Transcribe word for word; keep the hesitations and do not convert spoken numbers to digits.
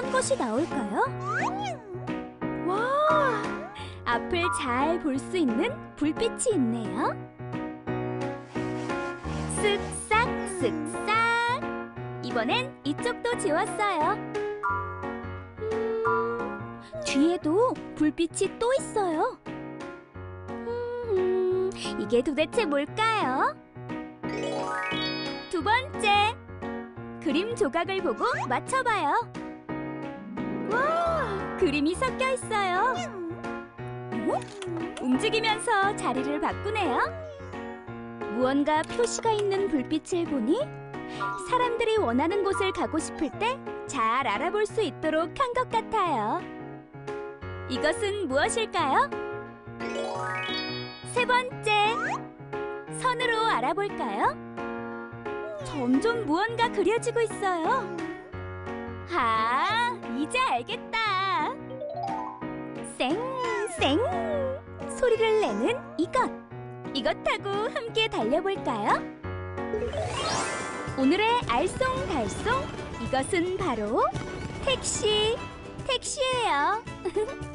어떤 것이 나올까요? 와, 앞을 잘 볼 수 있는 불빛이 있네요. 쓱싹 쓱싹. 이번엔 이쪽도 지웠어요. 음, 뒤에도 불빛이 또 있어요. 음, 이게 도대체 뭘까요? 두 번째, 그림 조각을 보고 맞춰봐요. 와, 그림이 섞여 있어요. 어? 움직이면서 자리를 바꾸네요. 무언가 표시가 있는 불빛을 보니 사람들이 원하는 곳을 가고 싶을 때 잘 알아볼 수 있도록 한 것 같아요. 이것은 무엇일까요? 세 번째, 선으로 알아볼까요? 점점 무언가 그려지고 있어요. 아, 이제 알겠다. 쌩쌩 소리를 내는 이것. 이것 타고 함께 달려볼까요? 오늘의 알쏭달쏭, 이것은 바로 택시, 택시예요.